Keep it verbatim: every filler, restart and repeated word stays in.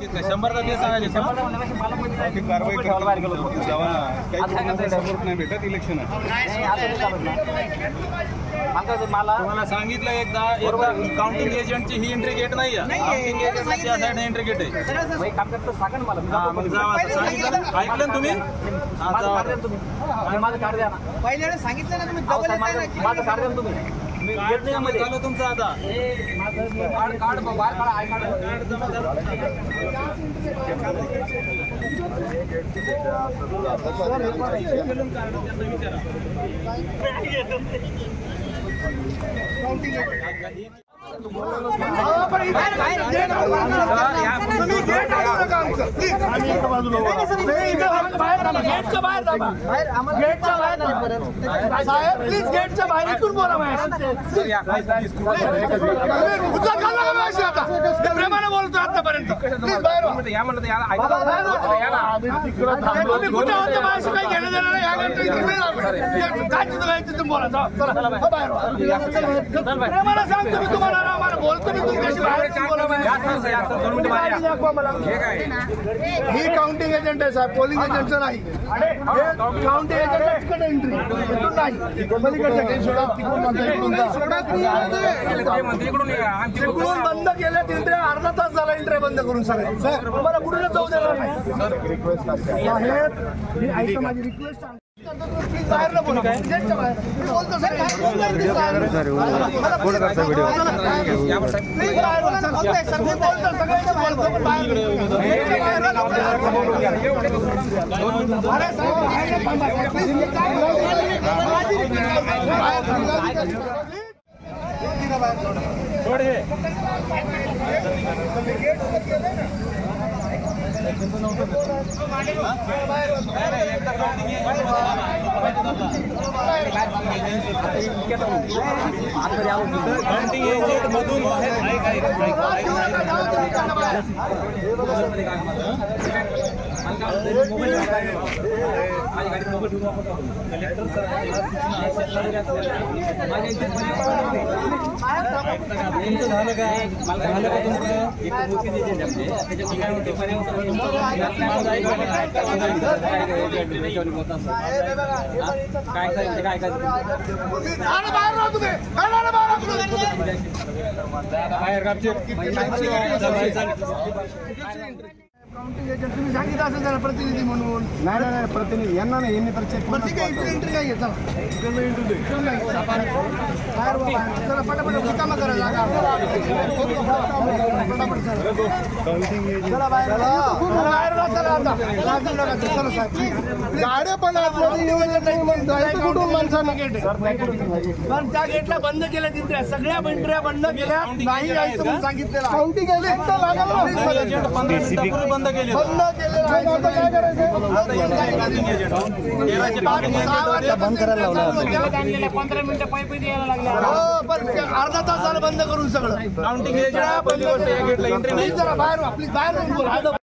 नक्कीच काय शंभर टक्के सांगायचे कारवाई नाही भेटत इलेक्शन तुम्हाला सांगितलं एकदा एकदा काउंटिंग एजंटची ही एंट्री गेट नाही आहे काउंटिंग एजंटची या साईडने एंट्री गेट आहे ऐकलं तुम्ही माझं कार्ड द्या ना पहिल्या वेळेस सांगितलं ना तुम्ही डबल माझं कार्ड द्या तुम्ही झालं तुमचं आता कार्ड कार्ड बाहेर काढा आय कार्ड प्लीज गेटच्या बाहेर इथून बोला प्रेमाने बोलतो आतापर्यंत कुठे होतं माझ्याशी काही घेणं देणार या काय तिथून बोला प्रेमाला सांगतो मी तुम्हाला आम्हाला बोलतो मी तुमच्याशी बाहेर ही काउंटिंग एजंट आहे साहेब पोलिंग एजंटचं नाही काउंटिंग एजंट एंट्री तिकडून बंद केल्यात एंट्री अर्धा तास झाला एंट्री बंद करून सगळ्या तुम्हाला कुठूनच जाऊ देणार नाही माझी रिक्वेस्ट बाहेर न बोलू काय बोलतो सर काउंटिंग एजंट मधून झालं का झालं का तुमचं एक मोठी एजंट काय काय काय काय बाहेर काउंटिंग एजंट तुम्ही सांगितलं असेल त्याला प्रतिनिधी म्हणून नाही नाही प्रतिनिधी यांना नाही यांनी तर चेक एंट्री काय घेत चला पटापट कामं करायला गाड्या पण कुठून माणसांना गेट पण त्या गेटला बंद केल्या तिथे सगळ्या एंट्र्या बंद केल्या नाही यायचं म्हणून सांगितलेलं काउंटिंग बंद केले बंद केले बंद करायला लावला पंधरा मिनिटं पाईप द्यायला लागला पण अर्धा तास झालं बंद करून सगळं काउंटिंग एजंट पहिली गोष्ट या गेटला एंट्री नाही जरा बाहेर आपली बाहेर